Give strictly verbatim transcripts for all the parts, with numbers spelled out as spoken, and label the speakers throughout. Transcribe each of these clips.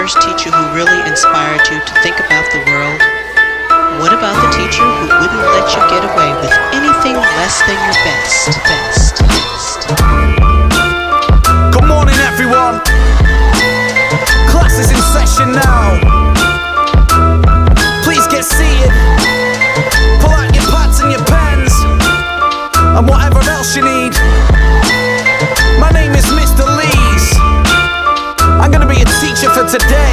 Speaker 1: first teacher who really inspired you to think about the world? What about the teacher who wouldn't let you get away with anything less than your best? Best. Best.
Speaker 2: Good morning, everyone. Class is in session now. Please get seated. Pull out your pads and your pens and whatever else you need. My name is Mister Lees. I'm gonna be a teacher for today.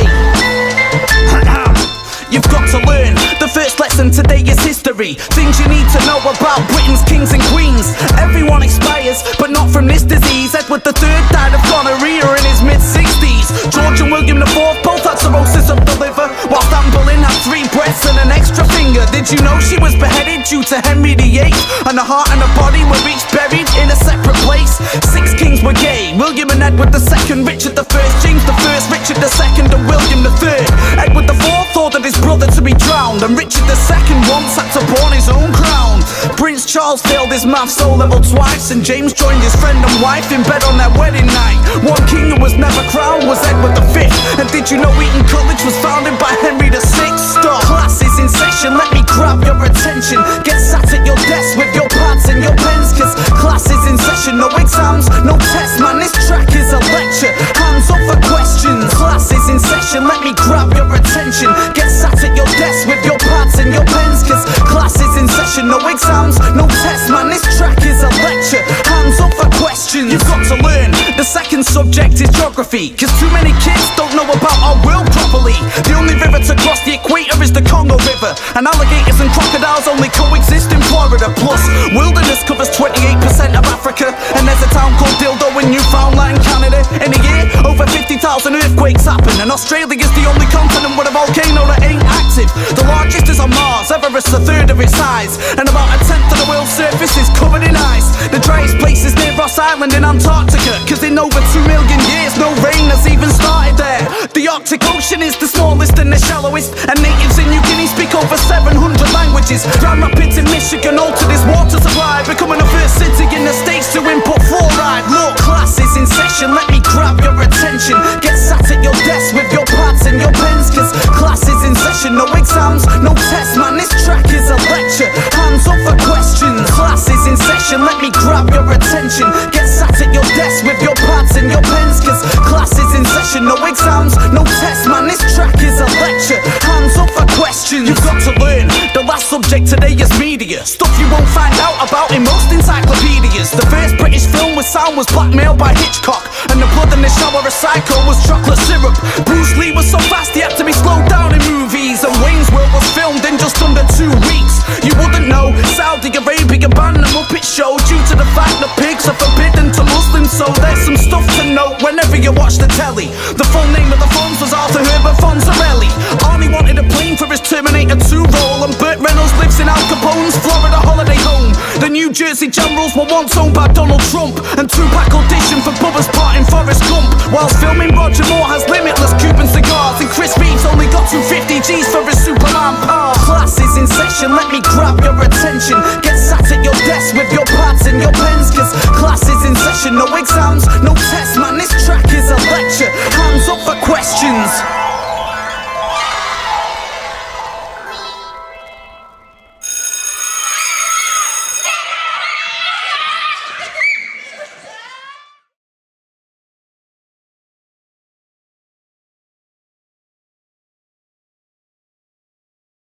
Speaker 2: You've got to learn. The first lesson today is history. Things you need to know about Britain's kings and queens. Everyone expires, but not from this disease. Edward the Third died of gonorrhea in his mid sixties. George and William the Fourth both had cirrhosis of the liver, whilst Anne Boleyn had three breasts and an extra finger. Did you know she was beheaded due to Henry the Eighth? And the heart and the body were each buried in a separate place. Six kings were gay: William and Edward the Second, Richard the First, James the First, Richard the Second, and William the Third. Edward the Fourth ordered his brother to be drowned, and Richard the Second once had to pawn his own crown. Prince Charles failed his maths O-level twice, and James joined his friend and wife in bed on their wedding night. One king who was never crowned was Edward the Fifth. And did you know Eton College was founded by Henry the Sixth? Stop. Class is in session, let me grab your attention. Get sat at your desk with your pads and your pens, cause class is in session. No exams, no tests, man, this track is a lecture. Hands up for questions. Class is in session, let me grab your attention. Get sat at your desk with your pads and your pens, cause class is in session. No exams, no tests, man, this track is a lecture. Hands up for questions. You've got to learn. The second subject is geography, cause too many kids don't know about our world properly. The only river to cross the equator is the Congo River, and alligators and crocodiles only coexist in Florida. Plus, wilderness covers twenty-eight percent of Africa, and there's a town called Dildo in Newfoundland, Canada. In a year, over fifty thousand earthquakes happen, and Australia's the only continent with a volcano that ain't active. The largest is on Mars, Everest a third of its size, and about a tenth of the world's surface is covered in ice. The driest place is near Ross Island in Antarctica, cause in over two million years no rain has even started there. The Arctic Ocean is the smallest and the shallowest, and natives in New Guinea speak over seven hundred languages. Grand Rapids in Michigan altered its water supply, becoming the first city in the States to input fluoride. Look, class is in session, let me grab your attention. Get sat at your desk with your pads and your pens, cause class is in session. No exams, no tests, man, this track is a lecture. Hands up for questions. Class is in session, let me grab your attention. Get sat at your desk with your pads and your pens, cause class is in session. No exams, no tests, man, this track is a lecture. Hands up for questions. You've got to learn. The last subject today is media, stuff you won't find out about in most encyclopedias. The first British film with sound was Blackmail by Hitchcock, and the blood in the shower of Psycho was chocolate syrup. Bruce Lee was so fast he had to be slowed down in movies, and Wayne's World was filmed in just under two weeks. You wouldn't know Saudi Arabia banned the Muppet Show due to the fact that pigs are forbidden to Muslims, so there's some stuff to note whenever you watch the telly. The full name of the Fonz was Arthur Herbert Fonzarelli. Arnie wanted a plane for his Terminator two role, and Burt Reynolds lives in Al Capone's Florida holiday home. The New Jersey Generals were once owned by Donald Trump, and Tupac auditioned for Bubba's part in Forrest Gump. Whilst filming, Roger Moore has limitless Cuban cigars, and Chris Reeves only got two hundred fifty G's for his Superman pass. Class is in session, let me grab your attention. Get sat at your desk with your pads and your pens, cause class is in session. No exams, no tests, man, this track is a lecture. Hands up for questions.